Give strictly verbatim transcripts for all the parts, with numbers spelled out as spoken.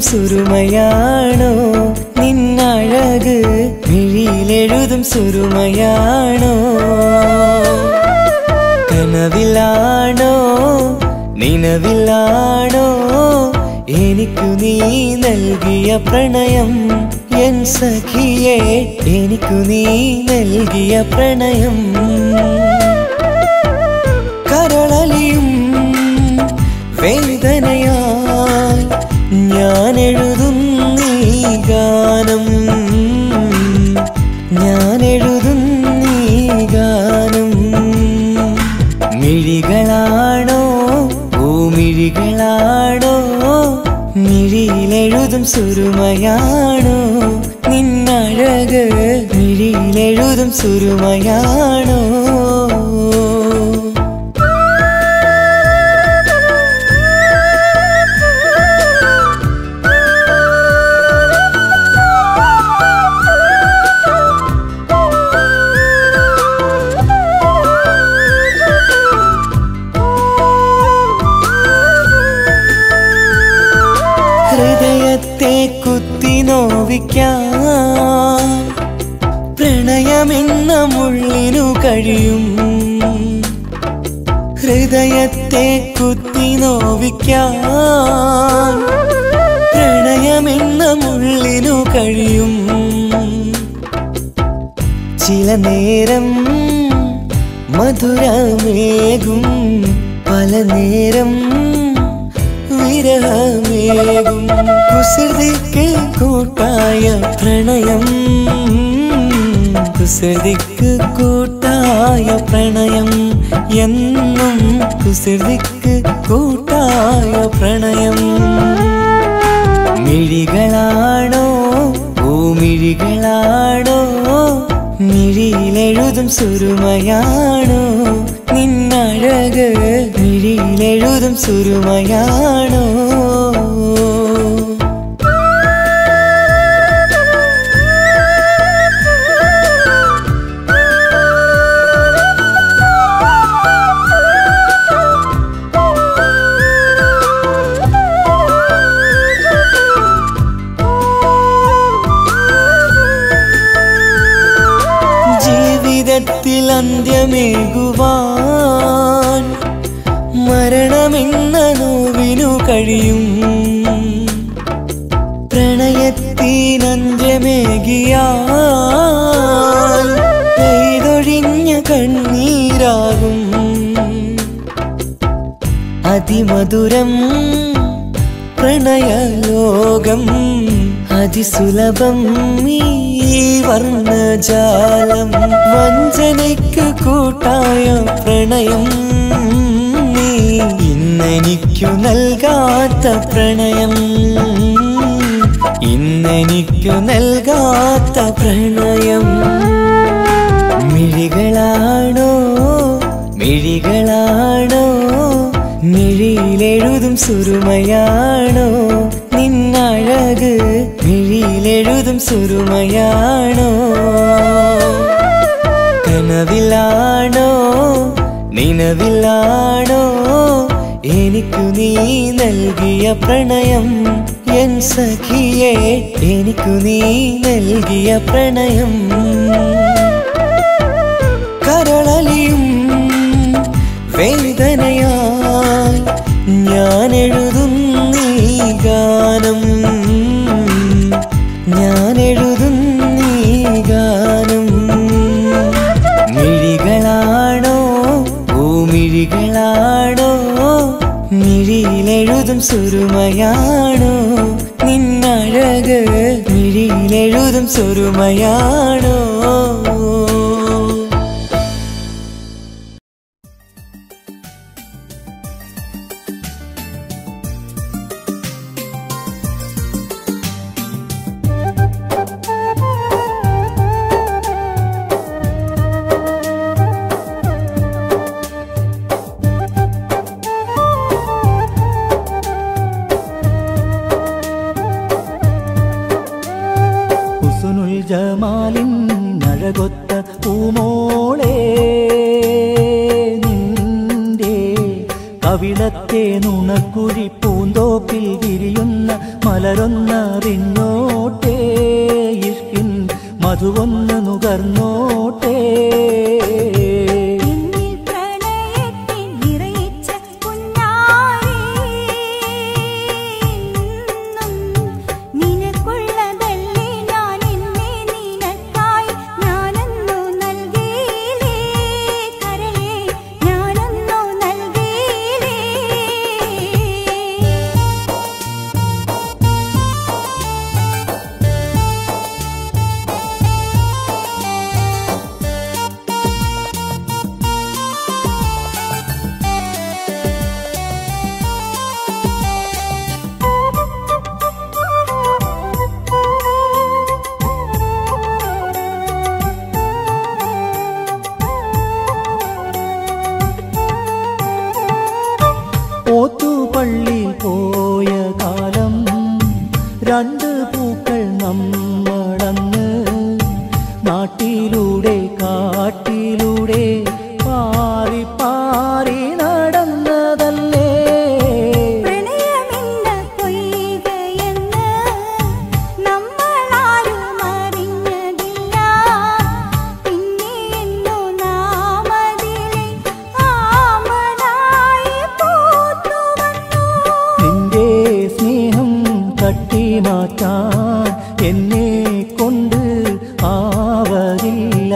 സുരുമയാണോ നിന്നഴക് മിഴിയിലെഴുതും സുരുമയാണോ കനവിലാണോ നിനവിലാണോ എനിക്കു നീ നൽകിയ പ്രണയം എൻ സഖിയേ എനിക്കു നീ നൽകിയ പ്രണയം കരളലിയും വേദനയായി ഞാൻ എഴുതും നീ ഗാനം ഞാൻ എഴുതും നീ ഗാനം മിഴികളാണോ ഓ മിഴികളാണോ മിഴിയിലെഴുതും സുരുമയാണോ നിന്നഴക് മിഴിയിലെഴുതും സുരുമയാണോ ഹൃദയത്തെ കുത്തി നോവിക്കാൻ പ്രണയമെന്ന മുള്ളിനു കഴിയും ഹൃദയത്തെ കുത്തി നോവിക്കാൻ പ്രണയമെന്ന മുള്ളിനു കഴിയും ചില നേരം മധുരമേകും പല നേരം വിരഹമേകും കുസൃതിക്ക് കൂട്ടായ പ്രണയം കുസൃതിക്ക് കൂട്ടായ പ്രണയം എന്നും കുസൃതിക്ക് കൂട്ടായ പ്രണയം മിഴികളാണോ ഓ മിഴികളാണോ മിഴിയിലെഴുതും സുരുമയാണോ നിന്നഴക് മിഴിയിലെഴുതും സുരുമയാണോ ജീവിതത്തിൽ അന്ത്യമേകുവാൻ മരണമെന്ന നോവിനു കഴിയും പ്രണയത്തിനന്ത്യമേകിയാൽ പെയ്തൊഴിഞ്ഞ കണ്ണീരാകും അതിമധുരം പ്രണയലോകം അതിസുലഭം ഈ വർണ്ണജാലം വഞ്ചനയ്ക്ക് കൂട്ടായ പ്രണയം നീ ഇന്നെനിക്കു നൽകാത്ത പ്രണയം ഇന്നെനിക്കു നൽകാത്ത പ്രണയം മിഴികളാണോ മിഴികളാണോ മിഴിയിലെഴുതും സുരുമയാണോ നിന്നഴക് മിഴിയിലെഴുതും സുരുമയാണോ കനവിലാണോ നിനവിലാണോ എനിക്കു നീ നൽകിയ പ്രണയം എൻ സഖിയേ എനിക്കു നീ നൽകിയ പ്രണയം കരളലിയും വേദനയായി ഞാൻ എഴുതും നീ ഗാനം ഞാൻ എഴുതും നീ ഗാനം മിഴികളാണോ ഓ മിഴികളാണോ മിഴിയിലെഴുതും സുരുമയാണോ നിന്നഴക് മിഴിയിലെഴുതും സുരുമയാണോ കവിളത്തെ നുണക്കുഴി പൂന്തോപ്പിൽ വിരിയുന്ന മലരൊന്നറിഞ്ഞോട്ടേ ഇഷ്കിൻ മധുവൊന്ന് നുകർന്നോട്ടേ ഓത്തുപള്ളിയിൽ പോയ കാലം രണ്ട് പൂക്കൾ നമ്മളന്ന് നാട്ടിലൂടെ കാട്ടിലൂടെ പാറി പാറി നടന്നതല്ലേ മാറ്റാൻ എന്നെ കൊണ്ട് ആവതില്ല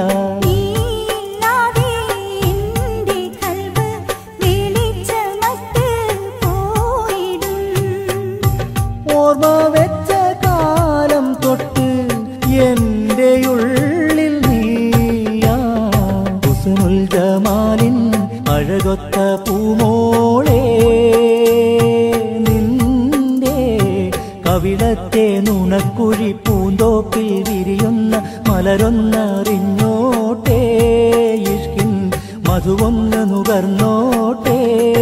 ഓർമ്മ വെച്ച കാലം തൊട്ട് എൻ്റെ ഉള്ളിൽ നീയാ ഹുസ്നുൽ ജമാലിൻ അഴകൊത്ത പൂമോളേ കവിളത്തെ നുണക്കുഴി പൂന്തോപ്പിൽ വിരിയുന്ന മലരൊന്നറിഞ്ഞോട്ടേ ഇഷ്കിൻ മധുവൊന്ന് നുകർന്നോട്ടേ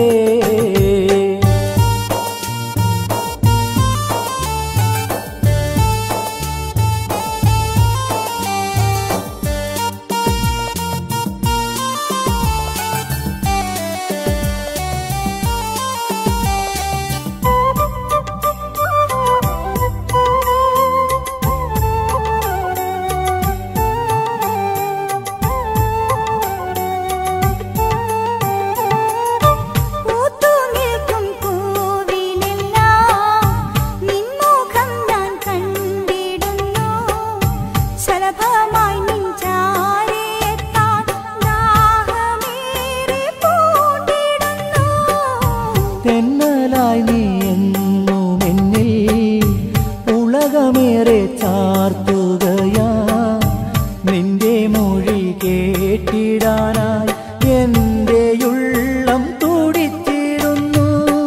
തെന്നലായി നീ എന്നും എന്നിൽ ഉലകമേറെ ചാർത്തുകയാ നിന്റെ മൊഴി കേട്ടിടാനായി എൻ്റെ ഉള്ളം തുടിച്ചിരുന്നു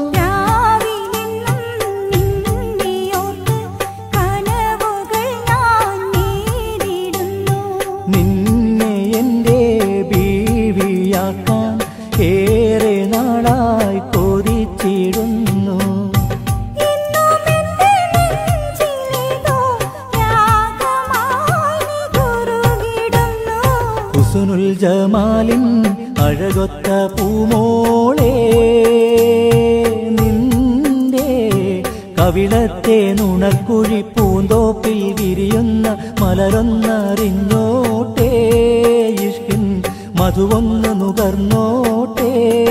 നിന്നെ എൻ്റെ ബീവിയാക്കാൻ ഏറെ നാളായി കൊതിച്ചിടുന്നു ഹുസ്നുൽ ജമാലിൻ അഴകൊത്ത പൂമോളേ നിന്റെ കവിളത്തെ നുണക്കുഴി പൂന്തോപ്പിൽ വിരിയുന്ന മലരൊന്നറിഞ്ഞോട്ടേ ഇഷ്കിൻ മധുവൊന്ന് നുകർന്നോട്ടേ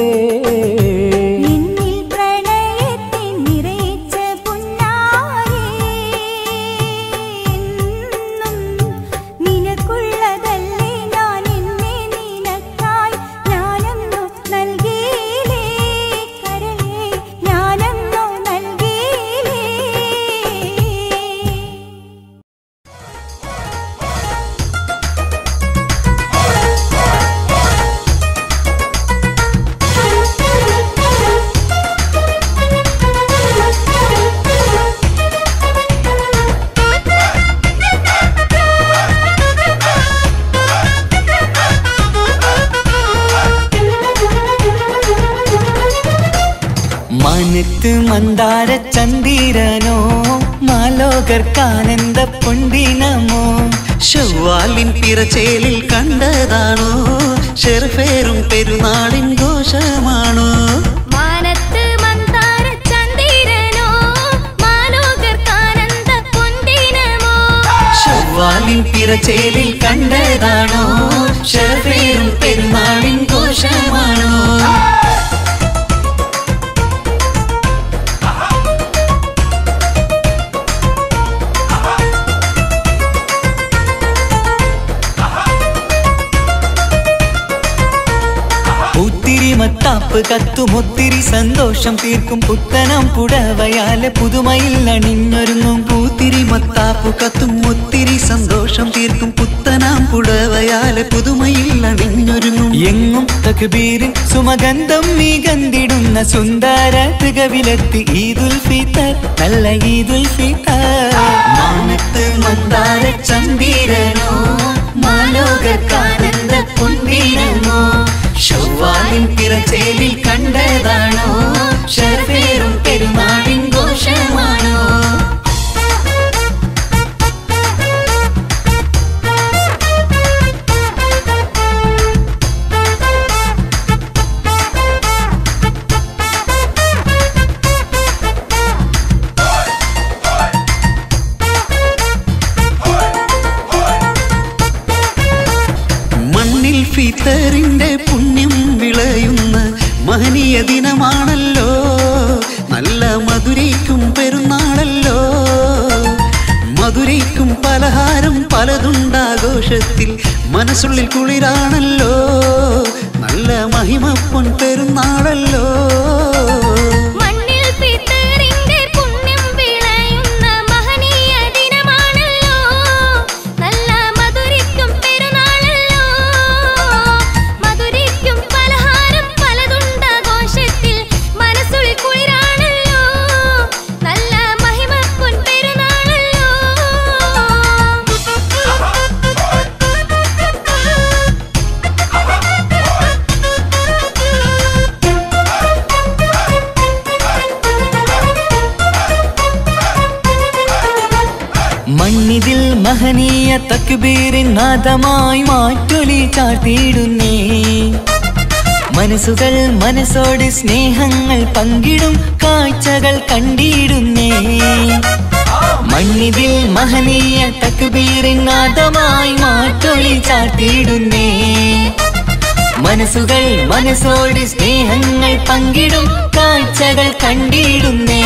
മനത്ത് മന്ദാര ചന്ദിരനോ മാലോകർക്കാനന്ദ പൊണ്ടിനമോ ശവ്വാലിൻ പിറച്ചേലിൽ കണ്ടതാണോ ഷെർഫേറും പെരുന്നാളിൻ ഘോഷമാണോ. ഷവ്വാലിൻ പിറച്ചേലിൽ കണ്ടതാണോ ഷറഫേറും പെരുന്നാളിൻ ഘോഷമാണോ മത്താപ്പ് കത്തും ഒത്തിരി സന്തോഷം തീർക്കും പുത്തനം പുടവയാലെ പുതുമയിൽ അണിഞ്ഞൊരുങ്ങും പൂത്തിരി മത്താപ്പ് കത്തും ഒത്തിരി സന്തോഷം തീർക്കും പുത്തനാം പുടവയാലെ പുതുമയിൽ അണിഞ്ഞൊരുങ്ങും എങ്ങും തക്ബീരിൻ സുമഗന്ധം മികന്തിടുന്ന സുന്ദര തികവിലെത്തി ഈദുൽ ഫിത്തർ നല്ല ഈദുൽ ഫിത്തർ മാനത്ത് മന്ദാര ചന്ദിരനോ മാലോകർക്കാനന്ദ പൊൻവീരനോ ഷവ്വാലിൻ പിറച്ചേലിൽ കണ്ടതാണോ ഷറഫേറും പെരുന്നാളിൻ ഘോഷമാണോ ഫിത്തറിന്റെ പുണ്യം വിളയുന്ന മഹനീയ ദിനമാണല്ലോ നല്ല മധുരയ്ക്കും പെരുന്നാളല്ലോ മധുരയ്ക്കും പലഹാരം പലതുണ്ടാഘോഷത്തിൽ മനസ്സുള്ളിൽ കുളിരാണല്ലോ നല്ല മഹിമ പൊൻ പെരുന്നാളല്ലോ മണ്ണിതിൽ മഹനീയ തക്ബീറിൻ നാദമായി മാറ്റൊലി ചാർത്തിയിടുന്നേ മനസ്സുകൾ മനസ്സോട് സ്നേഹങ്ങൾ പങ്കിടും കാഴ്ചകൾ കണ്ടിടുന്നേ മണ്ണിതിൽ മഹനീയ തക്ബീറിൻ നാദമായി മാറ്റൊലി ചാർത്തിയിടുന്നേ മനസ്സുകൾ മനസ്സോട് സ്നേഹങ്ങൾ പങ്കിടും കാഴ്ചകൾ കണ്ടിടുന്നേ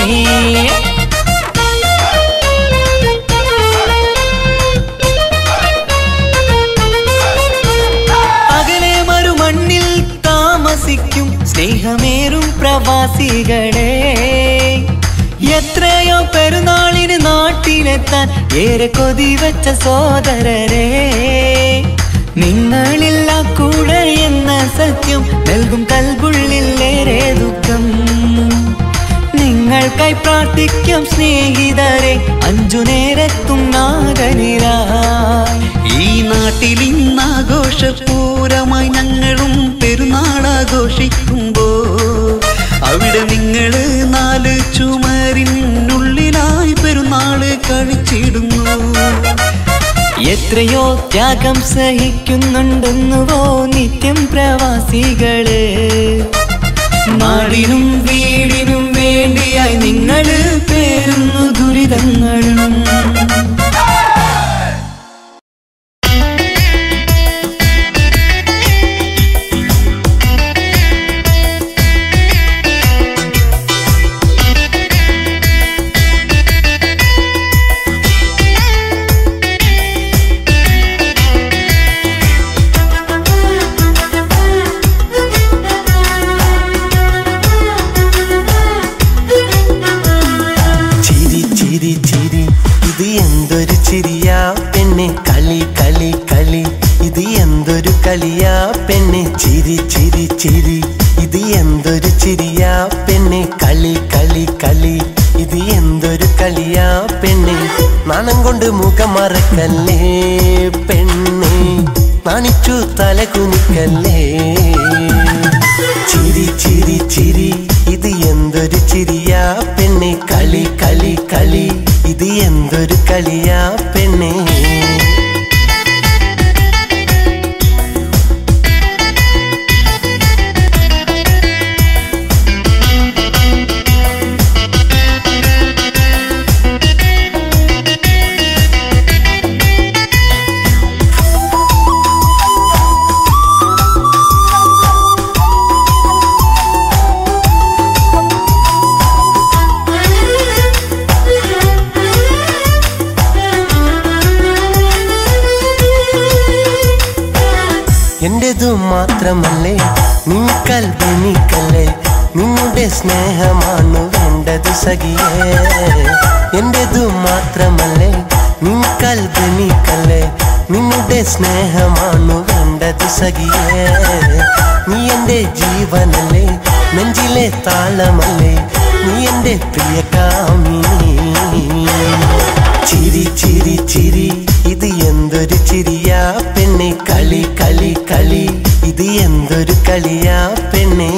സ്നേഹമേറും പ്രവാസികളെ എത്രയോ പെരുന്നാളിന് നാട്ടിലെത്താൻ ഏറെ കൊതിവച്ച സോദരരെ നിങ്ങളില്ല കൂടെ എന്ന സത്യം നൽകും കൽബുള്ളിലേറെ ദുഃഖം നിങ്ങൾക്കായി പ്രാർത്ഥിക്കാം സ്നേഹിതരെ അഞ്ചു നേരത്തും നാഗനിരായി ഈ നാട്ടിൽ ഇന്നാഘോഷപൂരമായി ഞങ്ങളും പെരുന്നാളാഘോഷിക്കുമ്പോ അവിടെ നിങ്ങള് നാല് ചുമരിനുള്ളിലായി പെരുന്നാള് കഴിച്ചിടുന്നു എത്രയോ ത്യാഗം സഹിക്കുന്നുണ്ടെന്നുവോ നിത്യം പ്രവാസികള് നാടിനും വീടിനും വേണ്ടിയായി നിങ്ങള് പേരുന്നു ദുരിതങ്ങളും കളിയാ പെണ്ണെ ചിരി ചിരി ചിരി ഇത് എന്തൊരു ചിരിയാ പെണ്ണെ കളി കളി കളി ഇത് എന്തൊരു കളിയാ പെണ്ണെ നാണം കൊണ്ട് മുഖം മറക്കല്ലേ പെണ്ണെ നാണിച്ചു തല കുനിക്കല്ലേ ചിരി ചിരി ചിരി ഇത് എന്തൊരു ചിരിയാ പെണ്ണെ കളി കളി കളി ഇത് എന്തൊരു കളിയാ പെണ്ണെ മാത്രമല്ലേ നിൻ കൽബെനിക്കല്ലേ നിന്നുടെ സ്നേഹമാണു വേണ്ടത് സഖിയേ എന്റേതു മാത്രമല്ലേ നിൻ കൽബെനിക്കല്ലേ നിന്നുടെ സ്നേഹമാണു വേണ്ടത് സഖിയേ നീ എന്റെ ജീവനല്ലേ നെഞ്ചിലെ താളമല്ലേ നീ എന്റെ പ്രിയ കാമിനി ചിരി ചിരി ചിരി ഇത് എന്തൊരു ചിരിയാ പെണ്ണെ കളി കളി കളി ഇത് എന്തൊരു കളിയാ പെണ്ണെ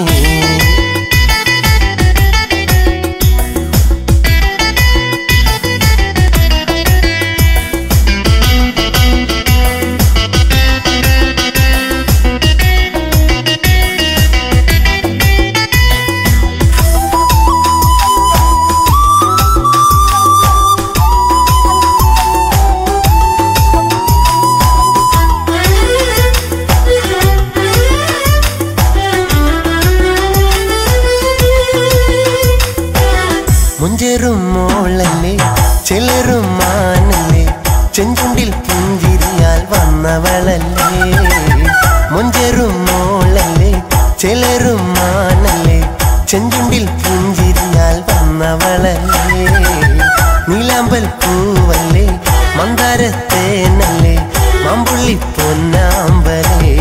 മുഞ്ചേറും മോളല്ലേ ചെലറും മാനല്ലേ ചെഞ്ചുണ്ടിൽ പുഞ്ചിരിയാൽ വന്നവളല്ലേ മുഞ്ചേറും മോളല്ലേ ചെലറും മാനല്ലേ ചെഞ്ചുണ്ടിൽ പുഞ്ചിരിയാൽ വന്നവളല്ലേ നീലാമ്പൽ പൂവല്ലേ മന്ദാരത്തേനല്ലേ മാമ്പുള്ളി പൊന്നാമ്പലേ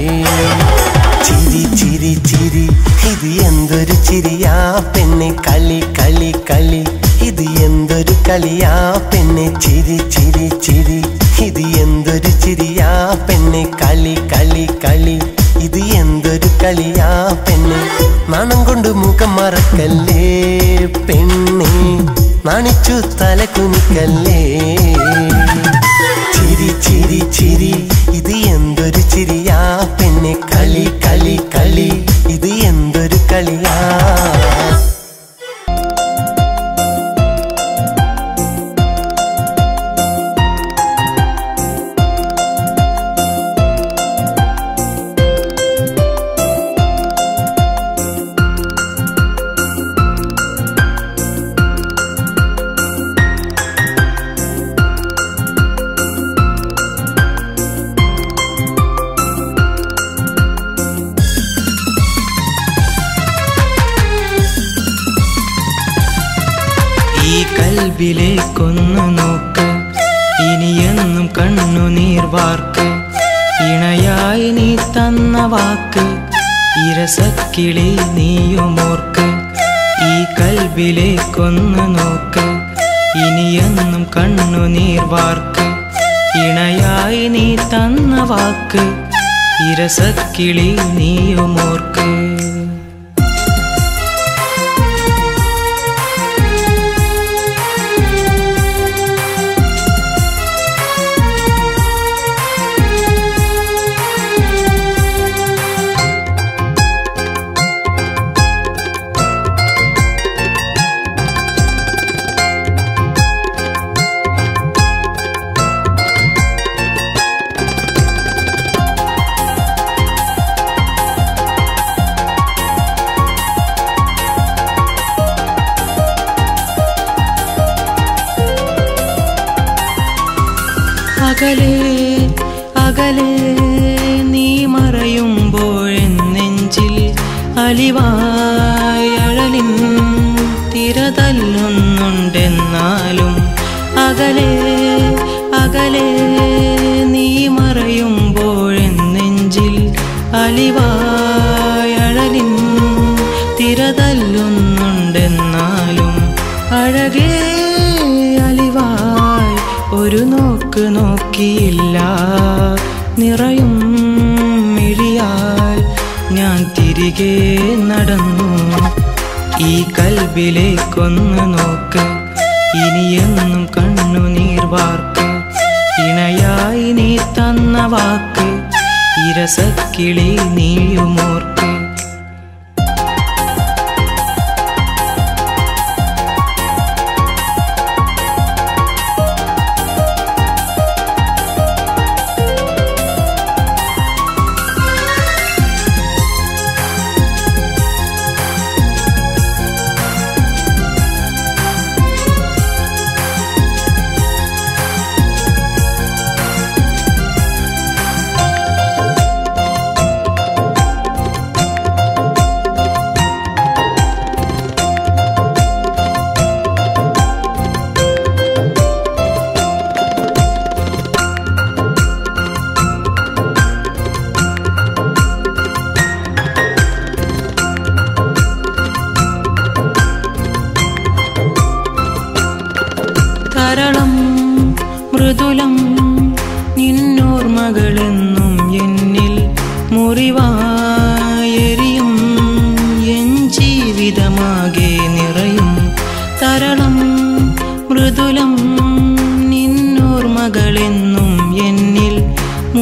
ചിരി ചിരി ചിരി ഇത് എന്തൊരു ചിരിയാ പെണ്ണെ കളി കളി കളി ഇത് എന്തൊരു കളിയാ പെണ്ണെ ചിരി ചിരി ചിരി ഇത് എന്തൊരു ചിരിയാ പെണ്ണെ കളി കളി കളി ഇത് എന്തൊരു കളിയാ പെണ്ണെ നാണം കൊണ്ട് മുഖം മറക്കല്ലേ പെണ്ണെ നാണിച്ചു തല കുനിക്കല്ലേ ചിരി ചിരി ചിരി ഇത് എന്തൊരു ചിരിയാ പെണ്ണെ കളി കളി കളി ഇത് എന്തൊരു കളിയാ കൽബിലേക്കൊന്നു നോക്ക് ഇനിയെന്നും കണ്ണുനീർ വാർക്ക് ഇണയായി നീ തന്ന വാക്ക് ഇരസക്കിളി നീയുമോർക്ക് ഈ കൽബിലേക്കൊന്നു നോക്ക് ഇനിയെന്നും കണ്ണുനീർ വാർക്ക് ഇണയായി നീ തന്ന വാക്ക് ഇരസക്കിളി നീയുമോർക്ക് അകലെ അകലെ നീ മറയുമ്പോഴെൻ നെഞ്ചിൽ അലിവായി അഴലിൻ തിരതല്ലുന്നുണ്ടെന്നാലും അകലെ അകലെ നീ മറയുമ്പോഴെൻ നെഞ്ചിൽ അലിവായി അഴലിൻ തിരതല്ലുന്നുണ്ടെന്നാലും അഴകേ അലിവായി ഒരു നോക്ക് നോക്കിയില്ല നിറയും മിഴിയാൽ ഞാൻ തിരികെ നടന്നു ഈ കൽബിലേക്കൊന്ന് നോക്ക് ഇനിയെന്നും കണ്ണുനീർ വാർക്ക് ഇണയായി നീ തന്ന വാക്ക് ഇരസക്കിളി നീയുമോർക്ക്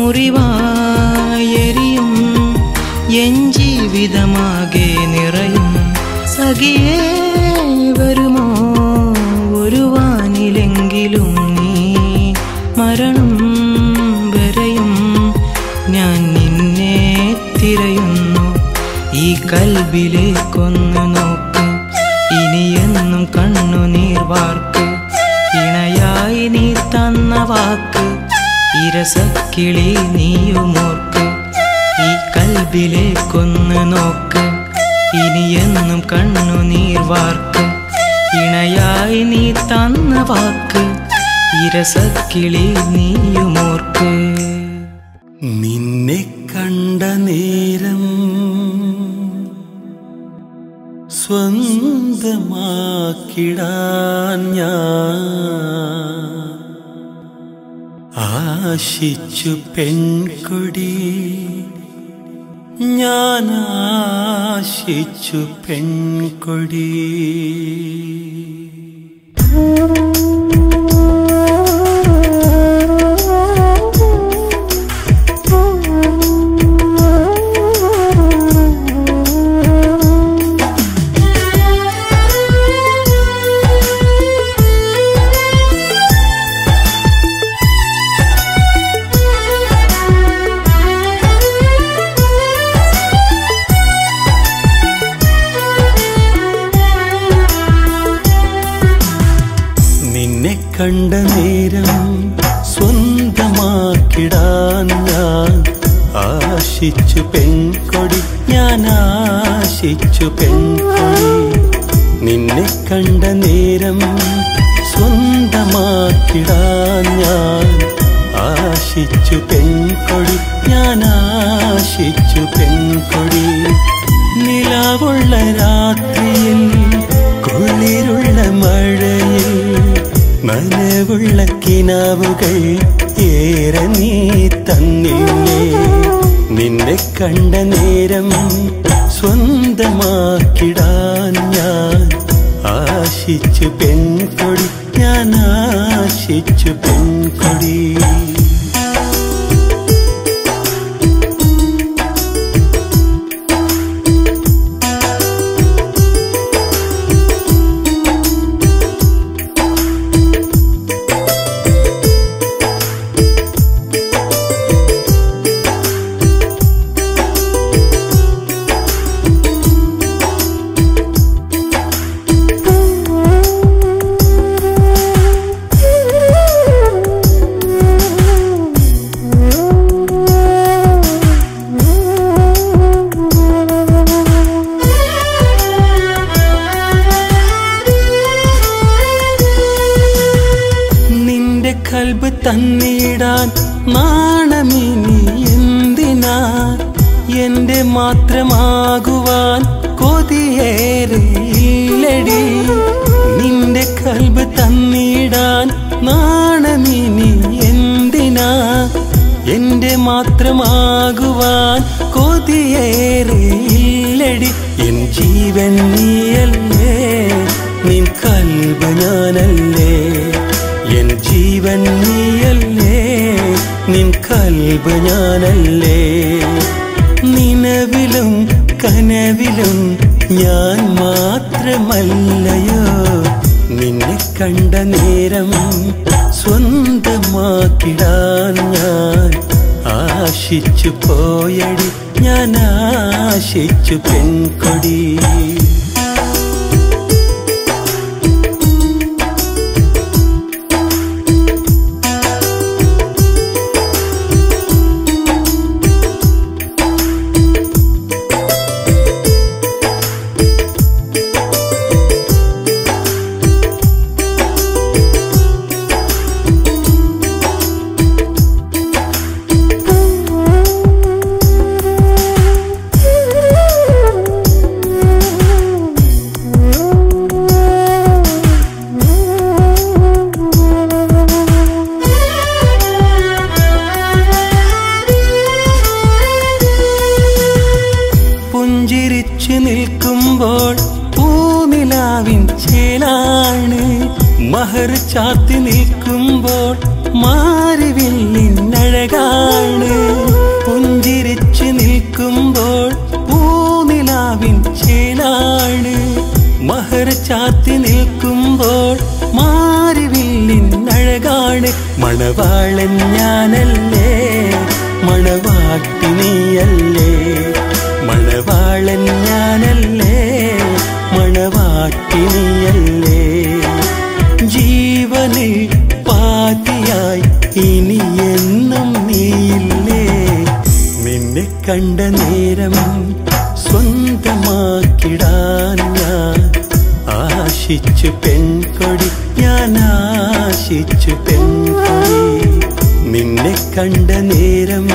മുറിവായെരിയും എൻ ജീവിതമാകെ നിറയും സഖിയേ വരുമോ ഒരു വാനിലെങ്കിലും നീ മരണം വരെയും ഞാൻ നിന്നെ തിരയുന്നു ഈ കൽബിലേക്കൊന്ന് നോക്ക് ഇനിയെന്നും കണ്ണുനീർ വാർക്ക് ഇണയായി നീ തന്ന വാക്ക് ഇരസക്കിളി നീയുമോർക്ക് ഈ കൽബിലേക്കൊന്ന് നോക്ക് ഇനിയെന്നും കണ്ണുനീർ വാർക്ക് ഇണയായി നീ തന്ന വാക്ക് ഇരസക്കിളി നീയുമോർക്ക് നിന്നെ കണ്ട നേരം സ്വന്തമാക്കിടാൻ ഞാൻ ആശിച്ചു പെൺകൊടി ഞാൻ ആശിച്ചു പെൺകൊടി കണ്ട നേരം സ്വന്തമാക്കിടാൻ ഞാൻ ആശിച്ചു പെൺകൊടി ഞാൻ ആശിച്ചു പെൺകൊടി നിന്നെ കണ്ട നേരം സ്വന്തമാക്കിടാൻ ഞാൻ ആശിച്ചു പെൺകൊടി ഞാൻ ആശിച്ചു പെൺകൊടി നിലാവുള്ള രാത്രിയിൽ കുളിരുള്ള മഴയിൽ നനവുള്ള കിനാവുകൾ ഏറെ നീ തന്നില്ലേ നിന്നെ കണ്ട നേരം സ്വന്തമാക്കിടാൻ ഞാൻ ആശിച്ചു പെൺകൊടി ഞാൻ ആശിച്ചു പെൺകൊടി കൽബ് തന്നിടാൻ നാണമിനി എന്തിനാ എന്റെ മാത്രമാകുവാൻ കൊതിയേറെ ഇല്ലടി നിന്റെ കൽബ് തന്നിടാൻ നാണമിനി എന്തിനാ എന്റെ മാത്രമാകുവാൻ കൊതിയേറെ ഇല്ലടി എൻ ജീവൻ നീയല്ലേ നിൻ കൽബ് ഞാനല്ലേ എൻ ജീവൻ നീയല്ലേ നിൻ കൽബ് ഞാനല്ലേ നിലവിലും കനവിലും ഞാൻ മാത്രമല്ലയോ നിന്നെ കണ്ട നേരം സ്വന്തമാക്കിടാൻ ഞാൻ ആശിച്ചു പോയടി ഞാൻ ആശിച്ചു പെൺകൊടി പുഞ്ചിരിച്ചു നിൽക്കുമ്പോൾ പൂനിലാവിൻ ചേലാണ് മഹർ ചാത്തി നിൽക്കുമ്പോൾ മാരിവില്ലിനഴകാണ് പുഞ്ചിരിച്ചു നിൽക്കുമ്പോൾ പൂനിലാവിൻ ചേലാണ് മഹർ ചാത്തി നിൽക്കുമ്പോൾ മാരിവില്ലിനഴകാണ് മണവാളൻ ഞാനല്ലേ മണവാട്ടി നീയല്ലേ മണവാളൻ ഞാനല്ലേ മണവാട്ടി നീയല്ലേ ജീവനിൽ പാതിയായി ഇനി എന്നും നീയില്ലേ നിന്നെ കണ്ട നേരം സ്വന്തമാക്കിടാൻ ഞാൻ ആശിച്ചു പെൺകൊടി ഞാൻ ആശിച്ചു പെൺകൊടി നിന്നെ കണ്ട നേരം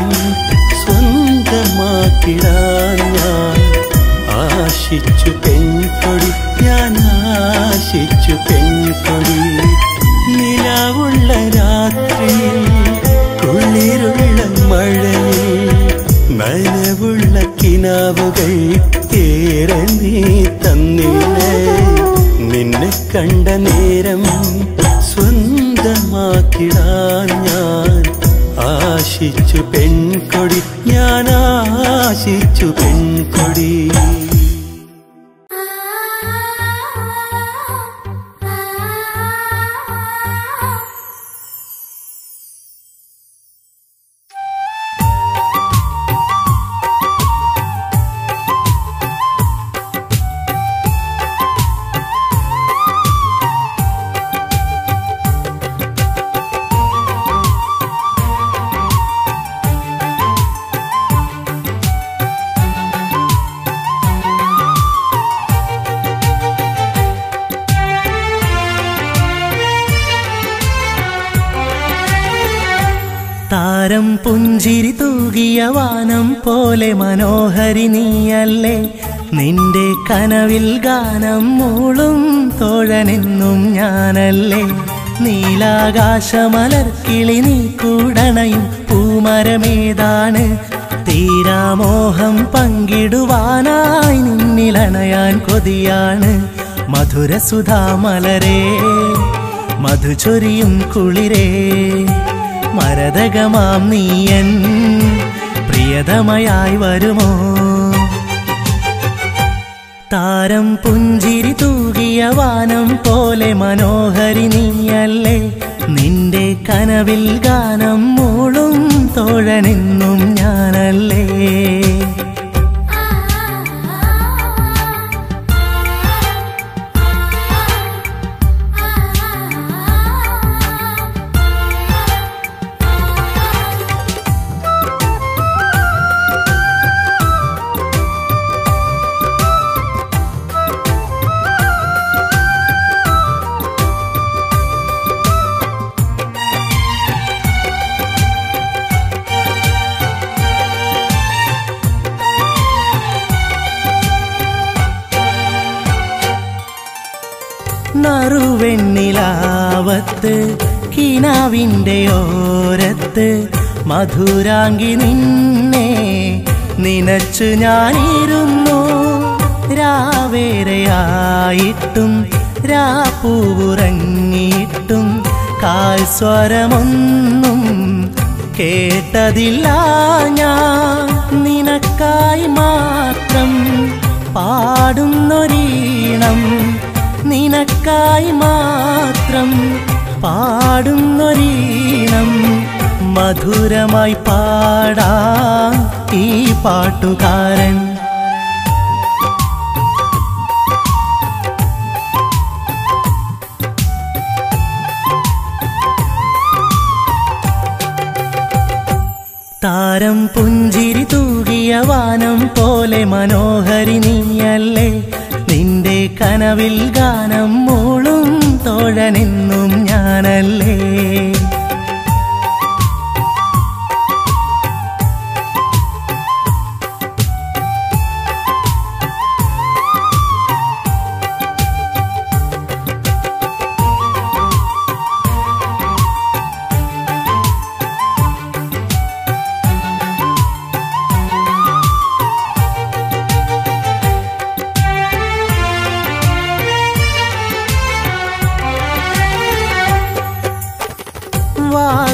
സ്വന്തമാക്കിടാൻ ഞാൻ ആശിച്ചു പെൺകൊടി ഞാൻ ആശിച്ചു പെൺകൊടി നിലാവുള്ള രാത്രിയിൽ കുളിരുള്ള മഴയിൽ നനവുള്ള കിനാവുകൾ ഏറെ നീ തന്നില്ലേ നിന്നെ കണ്ട നേരം സ്വന്തമാക്കിടാൻ ഞാൻ ആശിച്ചു പെൺകൊടി ഞാൻ ആശിച്ചു പെൺകൊടി താരം പുഞ്ചിരി തൂകിയ വാനം പോലെ മനോഹരി നീയല്ലേ നിന്റെ കനവിൽ ഗാനം മൂളും തോഴനെന്നും ഞാനല്ലേ നീലാകാശമലർക്കിളി നീ കൂടണയും പൂമരമേതാണ് തീരാമോഹം പങ്കിടുവാനായി നിന്നിലണയാൻ കൊതിയാണ് മധുരസുധാമലരേ മധുചൊരിയും കുളിരേ മരതകമാം നീയൻ പ്രിയതമയായി വരുമോ താരം പുഞ്ചിരി തൂകിയ വാനം പോലെ മനോഹരി നീയല്ലേ നിന്റെ കനവിൽ ഗാനം മൂളും തോഴനെന്നും ഞാനല്ലേ നറുവെണ്ണിലാവത്ത് കിനാവിൻ്റെ ഓരത്ത് മധുരാങ്കി നിന്നെ നിനച്ചു ഞാനിരുന്നു രാവേറെയായിട്ടും രാപ്പൂവുറങ്ങിയിട്ടും കാൽസ്വരമൊന്നും കേട്ടതില്ല ഞാൻ നിനക്കായി മാത്രം പാടുന്നൊരീണം നിനക്കായി മാത്രം പാടുന്നൊരീണം മധുരമായി പാടാം ഈ പാട്ടുകാരൻ താരം പുഞ്ചിരി തൂകിയ വാനം പോലെ മനോഹരി നീയല്ലേ നിന്റെ കനവിൽ ഗാനം മൂളും തോഴനെന്നും ഞാനല്ലേ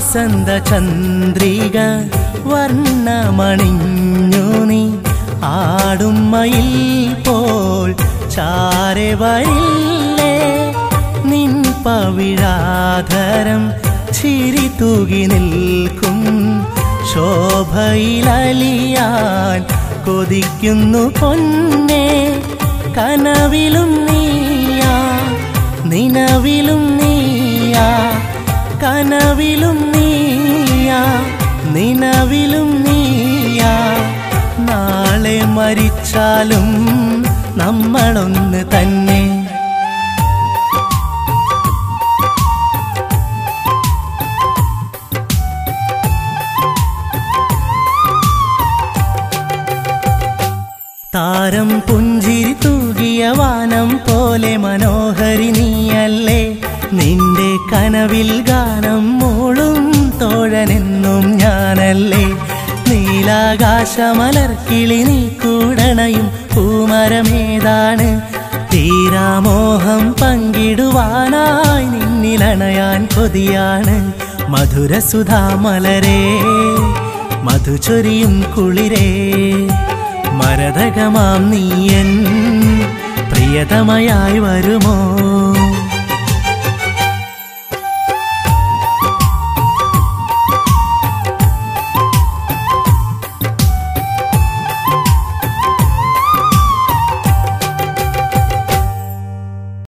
വസന്ത ചന്ദ്രിക വർണ്ണമണിഞ്ഞു നീ ആടുമ്മയിൽ പോൽ ചാരെ വരില്ലേ നിൻ പവിഴാധരം ചിരി തൂകി നിൽക്കും ശോഭയിലലിയാൻ കൊതിക്കുന്നു പൊന്നേ കനവിലും നീയാ നിനവിലും നീയാ കനവിലും നീയാ നിനവിലും നീയാ നാളെ മരിച്ചാലും നമ്മളൊന്ന് തന്നെ താരം പുഞ്ചിരി തൂകിയ വാനം പോലെ മനോഹരി നീയല്ലേ നിന്റെ കനവിൽ ഗാനം മൂളും തോഴനെന്നും ഞാനല്ലേ നീലാകാശമലർക്കിളി നീ കൂടണയും പൂമരമേതാണ് തീരാമോഹം പങ്കിടുവാനായി നിന്നിലണയാൻ കൊതിയാണ് മധുരസുധാമലരേ മധുചൊരിയും കുളിരേ മരതകമാം നീയൻ പ്രിയതമയായി വരുമോ